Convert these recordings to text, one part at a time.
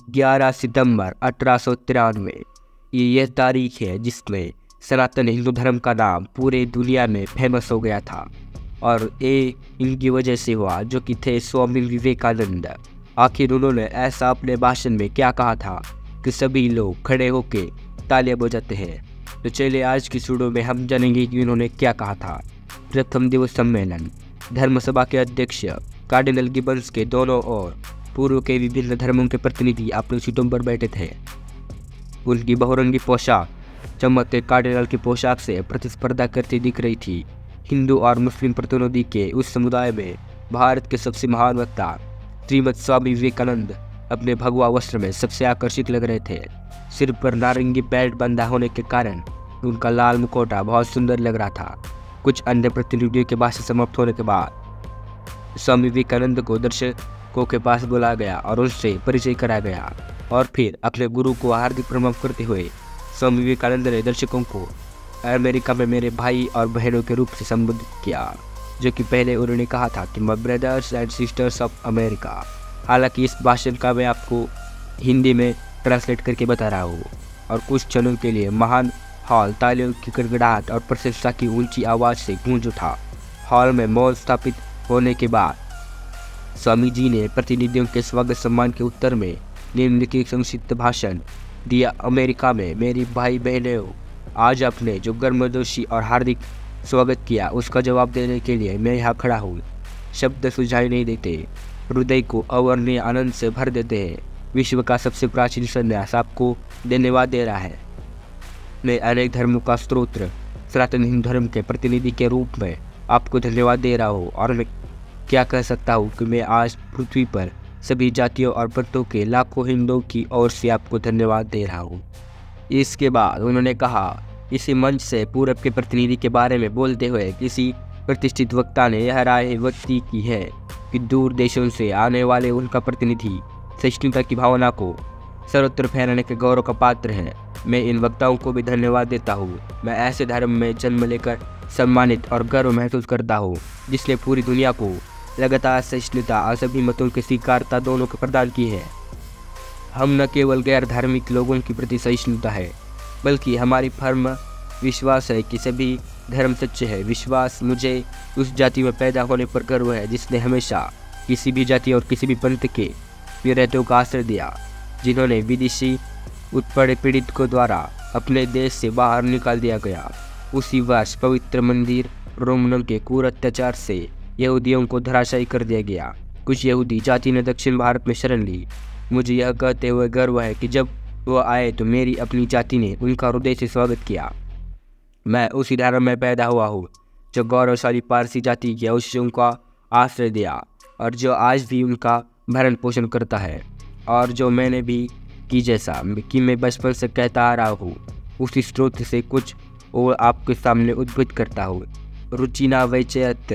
11 सितंबर 1893 यह तारीख है जिसमें सनातन हिंदू धर्म का नाम पूरे दुनिया में फेमस हो गया था। और ये इनकी वजह से हुआ जो कि थे स्वामी विवेकानंद। आखिर उन्होंने ऐसा अपने भाषण में क्या कहा था कि सभी लोग खड़े होकर तालियां बजाते हैं। तो चलिए आज की वीडियो में हम जानेंगे कि उन्होंने क्या कहा था। प्रथम दिवस सम्मेलन। धर्म सभा के अध्यक्ष कार्डिनल गिब्बन्स के दोनों ओर पूर्व के विभिन्न धर्मों के प्रतिनिधि अपनी सीटों पर बैठे थे। उनकी बहुरंगी पोशाक चमकते कार्डिनल की पोशाक से प्रतिस्पर्धा करती दिख रही थी। हिंदू और मुस्लिम प्रतिनिधि के उस समुदाय में भारत के सबसे महान वक्ता श्रीमद स्वामी विवेकानंद अपने भगवा वस्त्र में सबसे आकर्षित लग रहे थे। सिर पर नारंगी पैड बंधा होने के कारण उनका लाल मुखौटा बहुत सुंदर लग रहा था। कुछ अन्य प्रतिनिधियों के भाषण समाप्त होने के बाद स्वामी विवेकानंद को दर्शकों के पास बुलाया गया और उनसे परिचय कराया गया और फिर अपने गुरु को हार्दिक प्रणाम करते हुए स्वामी विवेकानंद ने दर्शकों को अमेरिका में मेरे भाई और बहनों के रूप से संबोधित किया, जो कि पहले उन्होंने कहा था कि my brothers and sisters of America. हालांकि इस भाषण का मैं आपको हिंदी में ट्रांसलेट करके बता रहा हूँ। और कुछ क्षणों के लिए महान हॉल तालियों की गड़गड़ाहट और प्रशंसा की ऊंची आवाज़ से गूंज उठा। हॉल में मौन स्थापित होने के बाद स्वामी जी ने प्रतिनिधियों के स्वागत सम्मान के उत्तर में निम्नलिखित संक्षिप्त भाषण दिया। अमेरिका में मेरी भाई बहनों, आज आपने जो गर्मजोशी और हार्दिक स्वागत किया उसका जवाब देने के लिए मैं यहाँ खड़ा हूँ। शब्द सुझाई नहीं देते, हृदय को अवर्णनीय आनंद से भर देते हैं। विश्व का सबसे प्राचीन संन्यास आपको धन्यवाद दे रहा है। मैं अनेक धर्मों का स्रोत सनातन हिंदू धर्म के प्रतिनिधि के रूप में आपको धन्यवाद दे रहा हूँ। और मैं क्या कह सकता हूँ कि मैं आज पृथ्वी पर सभी जातियों और पंथों के लाखों हिंदुओं की ओर से आपको धन्यवाद दे रहा हूँ। इसके बाद उन्होंने कहा, इसी मंच से पूरब के प्रतिनिधि के बारे में बोलते हुए किसी प्रतिष्ठित वक्ता ने यह राय व्यक्त की है कि दूर देशों से आने वाले उनका प्रतिनिधि सहिष्णुता की भावना को सर्वत्र फैलाने के गौरव का पात्र है। मैं इन वक्ताओं को भी धन्यवाद देता हूँ। मैं ऐसे धर्म में जन्म लेकर सम्मानित और गर्व महसूस करता हूँ जिसने पूरी दुनिया को लगातार सहिष्णुता और सभी मतों की स्वीकारता दोनों को प्रदान की है। हम न केवल गैर धार्मिक लोगों के प्रति सहिष्णुता है, बल्कि हमारी फर्म विश्वास है कि सभी धर्म सच्चे हैं। विश्वास मुझे उस जाति में पैदा होने पर गर्व है जिसने हमेशा किसी भी जाति और किसी भी पंथ के पीड़ितों का आश्रय दिया, जिन्होंने विदेशी उत्पीड़न पीड़ितों द्वारा अपने देश से बाहर निकाल दिया गया। उसी वर्ष पवित्र मंदिर रोमनों के क्रूर अत्याचार से यहूदियों को धराशायी कर दिया गया। कुछ यहूदी जाति ने दक्षिण भारत में शरण ली। मुझे यह कहते हुए गर्व है कि जब वो आए तो मेरी अपनी जाति ने उनका हृदय से स्वागत किया। मैं उसी धर्म में पैदा हुआ हूँ जो गौरवशाली पारसी जाति के अवशेषों का आश्रय दिया और जो आज भी उनका भरण पोषण करता है, और जो मैंने भी की जैसा कि मैं बचपन से कहता आ रहा हूँ, उसी स्रोत से कुछ और आपके सामने उद्भुत करता हूँ। रुचिना वैचयत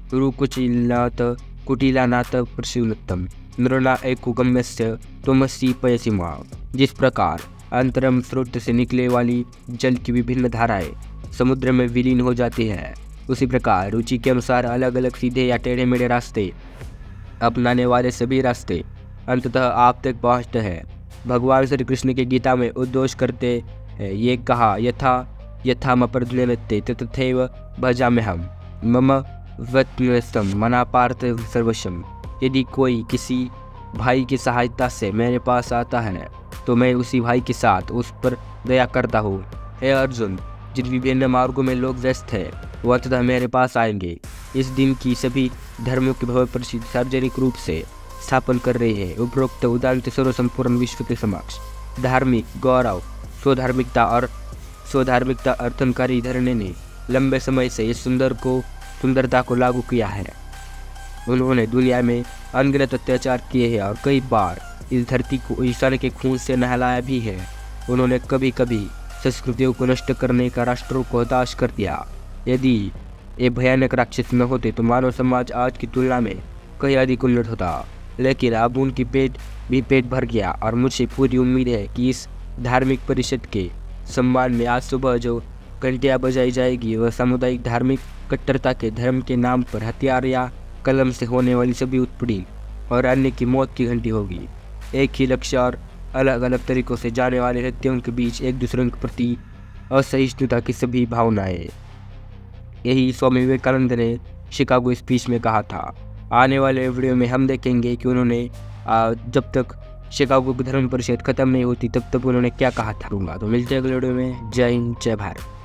रुकुचिलात कुटिलानाथ प्रसूनतम नृणा एकुगम्यस्य तुमसी पयसीमा। जिस प्रकार अंतरम स्रोत से निकले वाली जल की विभिन्न धाराएं समुद्र में विलीन हो जाती है, उसी प्रकार रुचि के अनुसार अलग अलग सीधे या टेढ़े मेढ़े रास्ते अपनाने वाले सभी रास्ते अंततः आप तक पहुँचते हैं। भगवान श्री कृष्ण के गीता में उद्घोष करते हैं, ये कहा, यथा मपर्दुनते तथैव भजाम्यहम् मम वत्नस्तम मना पार्थ सर्वस्वम। यदि कोई किसी भाई की सहायता से मेरे पास आता है तो मैं उसी भाई के साथ उस पर दया करता हूँ। हे अर्जुन, जिन विभिन्न मार्गों में लोग व्यस्त हैं वह अंततः मेरे पास आएंगे। इस दिन की सभी धर्मों के भव्य प्रसिद्ध सार्वजनिक रूप से स्थापन कर रहे हैं। उपरोक्त उदाहरण सर्व संपूर्ण विश्व के समक्ष धार्मिक गौरव स्वधार्मिकता अर्थनकारी धरने ने लंबे समय से इस सुंदरता को लागू किया है। उन्होंने दुनिया में अनगिनत अत्याचार किए हैं और कई बार इस धरती को इंसान के खून से नहलाया भी है। उन्होंने कभी कभी संस्कृतियों को नष्ट करने का राष्ट्रों को हताश कर दिया। यदि ये भयानक राक्षस न होते तो मानव समाज आज की तुलना में कहीं अधिक उन्नत होता। लेकिन अब उनकी पेट भर गया और मुझे पूरी उम्मीद है कि इस धार्मिक परिषद के सम्मान में आज सुबह जो घंटियाँ बजाई जाएगी वह सामुदायिक धार्मिक कट्टरता के धर्म के नाम पर हथियार या कलम से होने वाली सभी उत्पीड़न और अन्य की मौत की घंटी होगी। एक ही लक्ष्य और अलग अलग तरीकों से जाने वाले व्यक्तियों के बीच एक दूसरे के प्रति असहिष्णुता की सभी भावनाएं। यही स्वामी विवेकानंद ने शिकागो स्पीच में कहा था। आने वाले वीडियो में हम देखेंगे कि उन्होंने जब तक शिकागो की धर्म परिषद खत्म नहीं होती तब तक उन्होंने क्या कहा था। तो मिलते हैं अगले वीडियो में। जय हिंद, जय भारत।